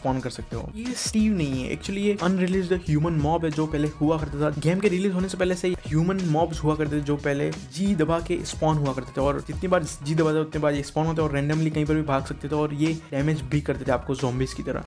Spawn कर सकते हो। ये स्टीव नहीं है, एक्चुअली ये अनरिलीज्ड ह्यूमन मॉब है जो पहले हुआ करता था। गेम के रिलीज होने से पहले से ह्यूमन मॉब्स हुआ करते थे जो पहले जी दबा के स्पॉन हुआ करते थे, और जितनी बार जी दबाते उतनी बार ये स्पॉन होते और रेंडमली कहीं पर भी भाग सकते थे और ये डैमेज भी करते थे आपको ज़ॉम्बीज की तरह।